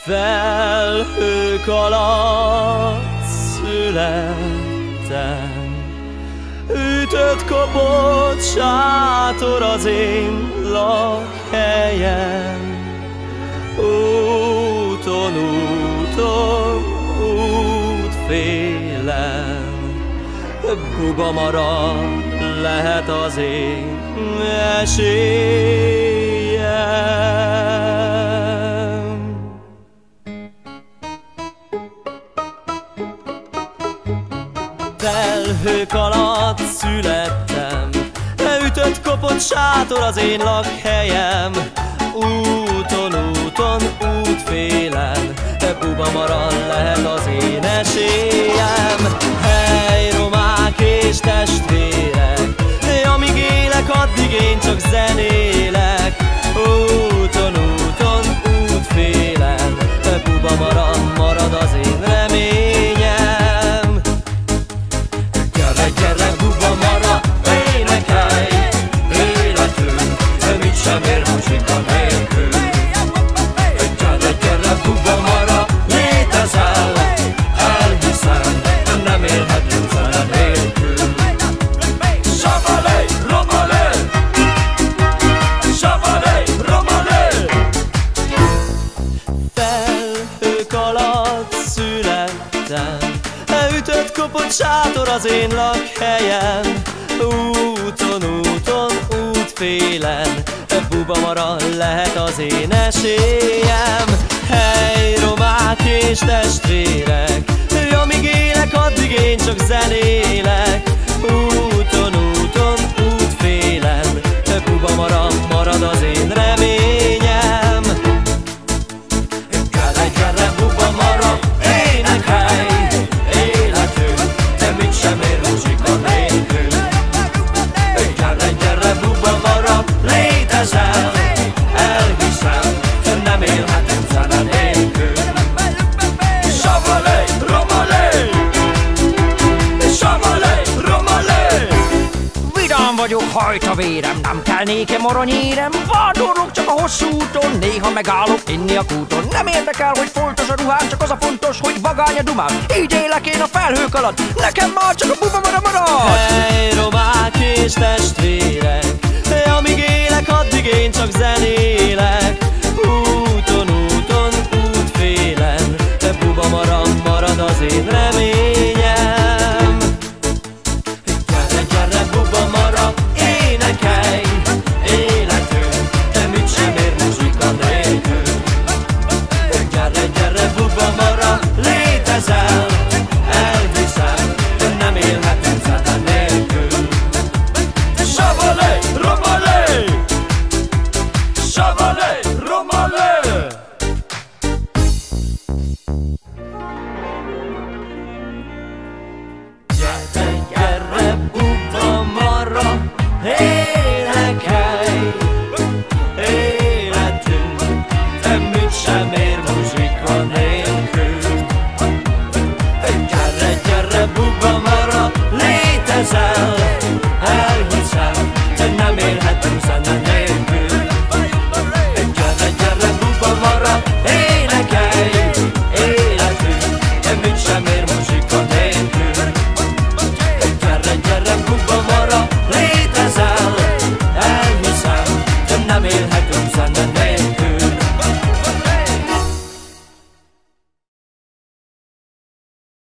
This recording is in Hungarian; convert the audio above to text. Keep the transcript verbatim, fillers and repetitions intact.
Felhők alatt születtem, ütött, kopott sátor az én lakhelyem. Úton, úton, útfélem, bubamara lehet az én esélyem. Felhők alatt születtem, ütött, kopott sátor az én lakhelyem. Úton, úton, útfélen, bubamara lehet az én esélyem. Hely, romák és testvérek, amíg élek, addig én csak zenélek. Úton, úton, útfélen, bubamara marad az én reményem. Gyere, gyere, bubamara, énekelj, életünk, mit sem ér muzsika nélkül. Gyere, gyere, bubamara, létezel, elhiszem, nem élhetünk zene nélkül. Savalé, romalé, savalé, romalé. Felhők alatt születtem, ütött, kopott sátor az én lakhelyem. Úton, úton, útfélen, bubamara lehet az én esélyem. Hely, romák és testvérek, amíg élek, addig én csak zenélek. Úton, úton, útfélen, bubamara marad az én reményem. Gyere, gyere, bubamara, énekelj, életünk, de mit sem ér muzsika nélkül. Gyere, gyere, bubamara, létezel, elhiszem, nem élhetünk zene nélkül. Savalé, romalé, savalé, romalé. Vidám vagyok, hajt a vérem, nem kell nékem aranyérem. Vándorlok csak a hosszú úton, néha megállok inni a kúton. Nem érdekel, hogy foltos a ruhám, csak az a fontos, hogy vagány a dumám. Így élek én a felhők alatt, nekem már csak a bubamara marad. Hely, romák és testvérek, amíg élek, addig én csak zenélek. Úton, úton, útfélen, bubamara marad az én reményem. Gyere, gyere, bubamara, énekelj, életünk, de mit sem ér muzsika nélkül. Gyere, gyere, bubamara, létezel, elhiszem, nem élhetünk zene nélkül. Savalé, romalé, savalé, romalé. Gyere, gyere, bubamara, énekelj, életünk, de mit sem ér